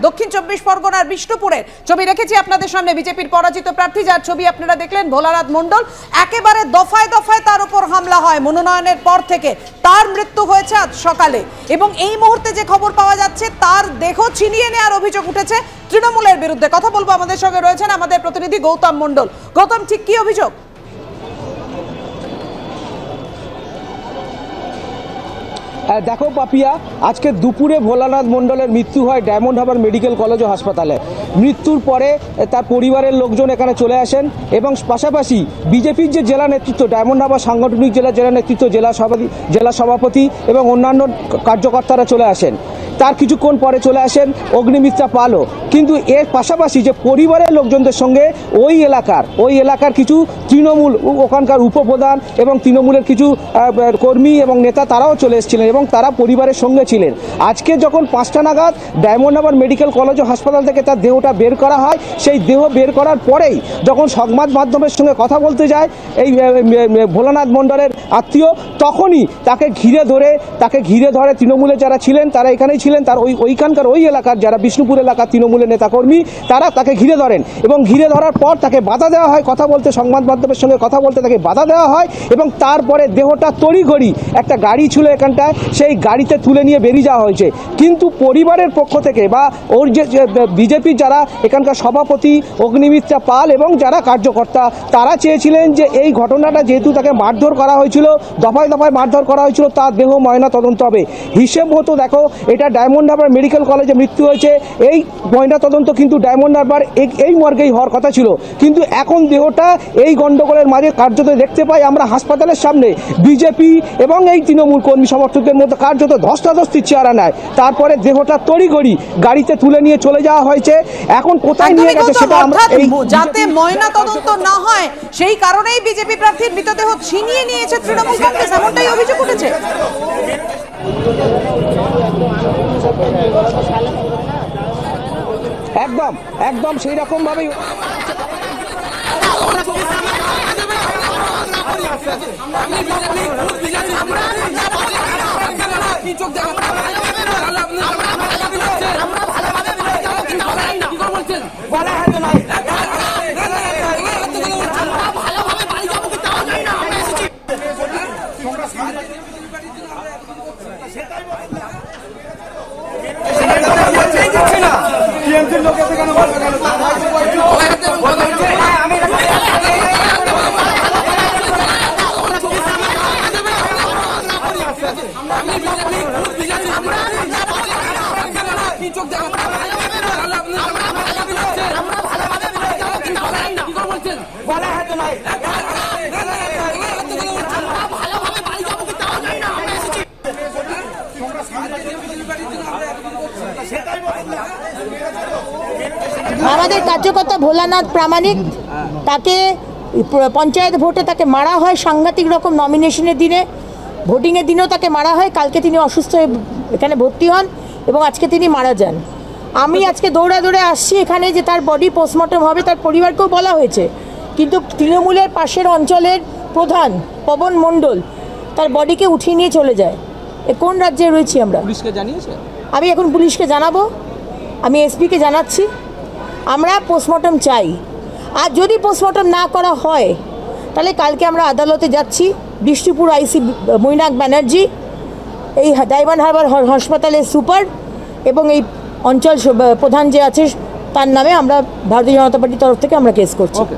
দক্ষিণ 24 পরগনার বিষ্ণুপুরের ছবি রেখেছি আপনাদের সামনে। বিজেপির পরাজিত প্রার্থী, যার ছবি আপনারা দেখলেন, ভোলানাথ মণ্ডল। একেবারে দফায় দফায় তার উপর হামলা হয় মনোনয়নের পর থেকে। তার মৃত্যু হয়েছে আজ সকালে এবং এই মুহূর্তে যে খবর পাওয়া যাচ্ছে, তার দেহ ছিনিয়ে নেওয়ার অভিযোগ উঠেছে তৃণমূলের বিরুদ্ধে। কথা বলবো, আমাদের সঙ্গে রয়েছেন আমাদের প্রতিনিধি গৌতম মণ্ডল। গৌতম, ঠিক কি অভিযোগ? দেখো পাপিয়া, আজকে দুপুরে ভোলানাথ মণ্ডলের মৃত্যু হয় ডায়মন্ড হারবার মেডিকেল কলেজ ও হাসপাতালে। মৃত্যুর পরে তার পরিবারের লোকজন এখানে চলে আসেন এবং পাশাপাশি বিজেপির যে জেলা নেতৃত্ব, ডায়মন্ড হারবার সাংগঠনিক জেলা নেতৃত্ব, জেলা সভাপতি এবং অন্যান্য কার্যকর্তারা চলে আসেন। তার কিছুক্ষণ পরে চলে আসেন অগ্নিমিত্রা পালও। কিন্তু এর পাশাপাশি যে পরিবারের লোকজনদের সঙ্গে ওই এলাকার কিছু তৃণমূল, ওখানকার উপপ্রধান এবং তৃণমূলের কিছু কর্মী এবং নেতা, তারাও চলে এসেছিলেন এবং তারা পরিবারের সঙ্গে ছিলেন। আজকে যখন 5টা নাগাদ ডায়মন্ড হারবার মেডিকেল কলেজ ও হাসপাতাল থেকে তার দেহটা বের করা হয়, সেই দেহ বের করার পরেই যখন সংবাদ মাধ্যমের সঙ্গে কথা বলতে যায় এই ভোলানাথ মণ্ডলের আত্মীয়, তখনই তাকে ঘিরে ধরে তৃণমূলের যারা ছিলেন, তারা এখানেই ছিলেন, তার ওইখানকার ওই এলাকার যারা বিষ্ণুপুর এলাকার তৃণমূলের নেতাকর্মী, তারা তাকে ঘিরে ধরেন এবং ঘিরে ধরার পর তাকে বাধা দেওয়া হয়, কথা বলতে, সংবাদ মাধ্যমের সঙ্গে কথা বলতে তাকে বাধা দেওয়া হয় এবং তারপরে দেহটা তড়িঘড়ি একটা গাড়ি ছিল এখানটায়, সেই গাড়িতে তুলে নিয়ে বেরিয়ে যাওয়া হয়েছে। কিন্তু পরিবারের পক্ষ থেকে বা ওর যে বিজেপির যারা এখানকার সভাপতি অগ্নিমিত্রা পাল এবং যারা কার্যকর্তা, তারা চেয়েছিলেন যে এই ঘটনাটা যেহেতু তাকে মারধর করা হয়েছিল, দফায় দফায় মারধর করা হয়েছিল, তার দেহ ময়না তদন্ত হবে। হিসেব মতো দেখো, এটা ডায়মন্ড হারবার মেডিকেল কলেজে মৃত্যু হয়েছে, এই ময়না তদন্ত কিন্তু ডায়মন্ড হারবার এই মর্গেই হওয়ার কথা ছিল। কিন্তু এখন দেহটা এই গন্ডগোলের মাঝে কার্যত দেখতে পাই আমরা হাসপাতালের সামনে বিজেপি এবং এই তৃণমূল কর্মী সমর্থকদের মধ্যে কার্যত ধস্তাধস্তির চেহারা নেয়। তারপরে দেহটা তড়িঘড়ি গাড়িতে তুলে নিয়ে চলে যাওয়া হয়েছে। এখন কোথায় নিয়ে গেছে সেটা আমরা, যাতে ময়না তদন্ত না হয় সেই কারণেই বিজেপি প্রার্থীর মৃতদেহ ছিনিয়ে নিয়েছে তৃণমূল কংগ্রেস, এমনটাই অভিযোগ উঠেছে। একদম সেই রকম ভাবেই আমাদের কার্যকর্তা ভোলানাথ প্রামাণিক, তাকে পঞ্চায়েত ভোটে তাকে মারা হয় সাংঘাতিক রকম। নমিনেশনের দিনে, ভোটিংয়ের দিনেও তাকে মারা হয়। কালকে তিনি অসুস্থ হয়ে এখানে ভর্তি হন এবং আজকে তিনি মারা যান। আমি আজকে দৌড়ে আসছি এখানে যে তার বডি পোস্টমর্টম হবে, তার পরিবারকেও বলা হয়েছে, কিন্তু তৃণমূলের পাশের অঞ্চলের প্রধান পবন মণ্ডল তার বডিকে উঠিয়ে নিয়ে চলে যায়। কোন রাজ্যে রয়েছি আমরা? পুলিশকে জানিয়েছে? আমি এখন পুলিশকে জানাবো, আমি এসপিকে জানাচ্ছি। আমরা পোস্টমর্টম চাই, আর যদি পোস্টমর্টম না করা হয় তাহলে কালকে আমরা আদালতে যাচ্ছি। বিষ্ণুপুর আইসি মৈনাক ব্যানার্জি, এই ডায়মন্ড হারবার হাসপাতালের সুপার এবং এই অঞ্চল প্রধান যে আছে তার নামে আমরা ভারতীয় জনতা পার্টির তরফ থেকে আমরা কেস করছি।